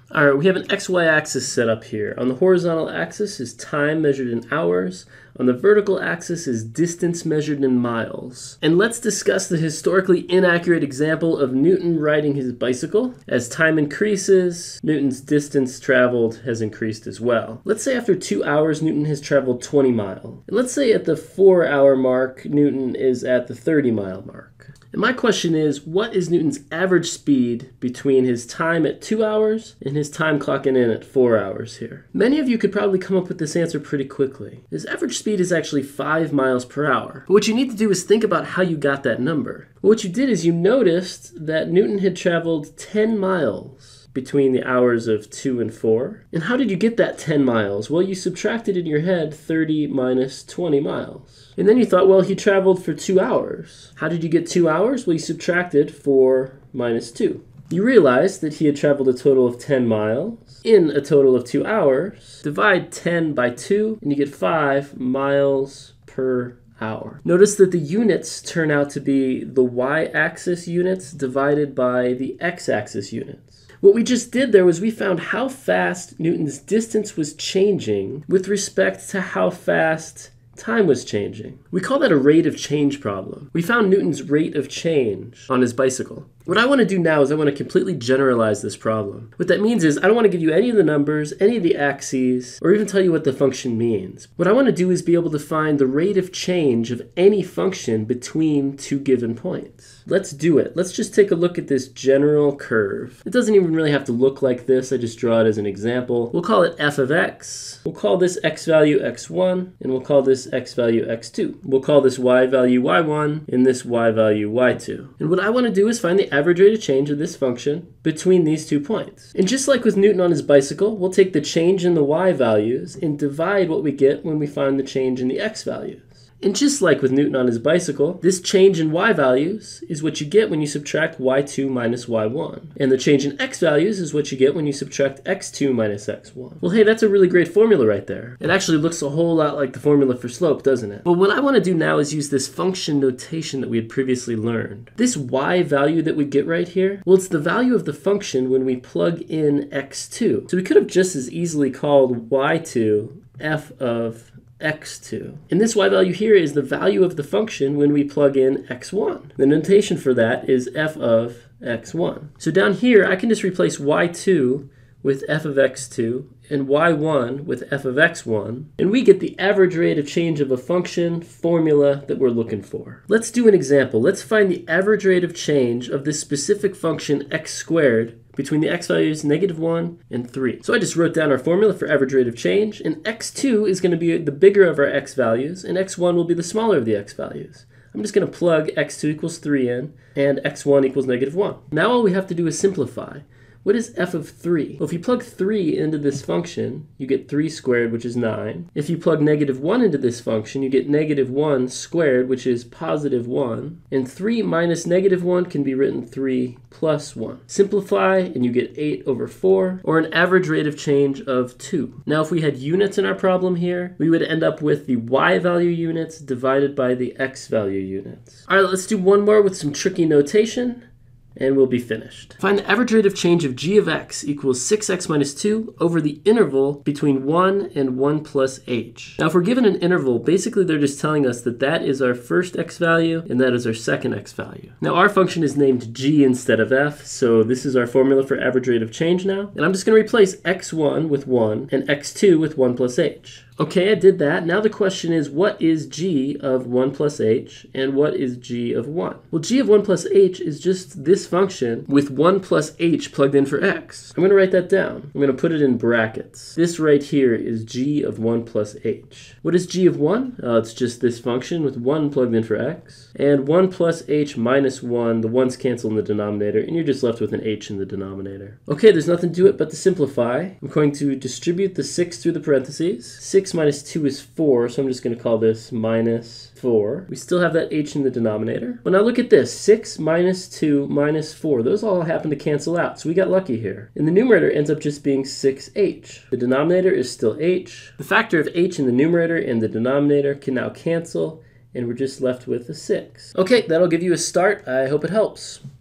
All right, we have an XY axis set up here. On the horizontal axis is time measured in hours. On the vertical axis is distance measured in miles. And let's discuss the historically inaccurate example of Newton riding his bicycle. As time increases, Newton's distance traveled has increased as well. Let's say after 2 hours, Newton has traveled 20 miles. And let's say at the 4-hour mark, Newton is at the 30-mile mark. And my question is, what is Newton's average speed between his time at 2 hours and his time clocking in at 4 hours here? Many of you could probably come up with this answer pretty quickly. His average speed is actually 5 miles per hour. But what you need to do is think about how you got that number. What you did is you noticed that Newton had traveled 10 miles between the hours of 2 and 4. And how did you get that 10 miles? Well, you subtracted in your head 30 minus 20 miles. And then you thought, well, he traveled for 2 hours. How did you get 2 hours? Well, you subtracted 4 minus 2. You realized that he had traveled a total of 10 miles in a total of 2 hours. Divide 10 by 2, and you get 5 miles per hour. Notice that the units turn out to be the y-axis units divided by the x-axis units. What we just did there was we found how fast Newton's distance was changing with respect to how fast time was changing. We call that a rate of change problem. We found Newton's rate of change on his bicycle. What I want to do now is I want to completely generalize this problem. What that means is I don't want to give you any of the numbers, any of the axes, or even tell you what the function means. What I want to do is be able to find the rate of change of any function between two given points. Let's do it. Let's just take a look at this general curve. It doesn't even really have to look like this. I just draw it as an example. We'll call it f of x. We'll call this x value x1, and we'll call this x value x2. We'll call this y value y1, and this y value y2. And what I want to do is find the average rate of change of this function between these 2 points. And just like with Newton on his bicycle, we'll take the change in the y values and divide what we get when we find the change in the x values. And just like with Newton on his bicycle, this change in y values is what you get when you subtract y2 minus y1. And the change in x values is what you get when you subtract x2 minus x1. Well, hey, that's a really great formula right there. It actually looks a whole lot like the formula for slope, doesn't it? But what I want to do now is use this function notation that we had previously learned. This y value that we get right here, well, it's the value of the function when we plug in x2. So we could have just as easily called y2 f of x2. And this y value here is the value of the function when we plug in x1. The notation for that is f of x1. So down here, I can just replace y2 with f of x2 and y1 with f of x1, and we get the average rate of change of a function formula that we're looking for. Let's do an example. Let's find the average rate of change of this specific function x squared between the x values -1 and 3. So I just wrote down our formula for average rate of change, and x2 is going to be the bigger of our x values, and x1 will be the smaller of the x values. I'm just going to plug x2 equals 3 in, and x1 equals -1. Now all we have to do is simplify. What is f of 3? Well, if you plug 3 into this function, you get 3 squared, which is 9. If you plug -1 into this function, you get -1 squared, which is +1. And 3 minus -1 can be written 3 plus 1. Simplify, and you get 8 over 4, or an average rate of change of 2. Now, if we had units in our problem here, we would end up with the y value units divided by the x value units. All right, let's do one more with some tricky notation, and we'll be finished. Find the average rate of change of g of x equals 6x minus 2 over the interval between 1 and 1 plus h. Now, if we're given an interval, basically they're just telling us that that is our first x value and that is our second x value. Now, our function is named g instead of f, so this is our formula for average rate of change now. And I'm just going to replace x1 with 1 and x2 with 1 plus h. Okay, I did that. Now the question is, what is g of 1 plus h and what is g of 1? Well, g of 1 plus h is just this function with 1 plus h plugged in for x. I'm going to write that down. I'm going to put it in brackets. This right here is g of 1 plus h. What is g of 1? It's just this function with 1 plugged in for x. And 1 plus h minus 1, the 1's cancel in the denominator, and you're just left with an h in the denominator. Okay, there's nothing to it but to simplify. I'm going to distribute the 6 through the parentheses. 6 minus 2 is 4, so I'm just going to call this minus 4. We still have that h in the denominator. Well, now look at this. 6 minus 2 minus 4. Those all happen to cancel out, so we got lucky here. And the numerator ends up just being 6h. The denominator is still h. The factor of h in the numerator and the denominator can now cancel, and we're just left with a 6. Okay, that'll give you a start. I hope it helps.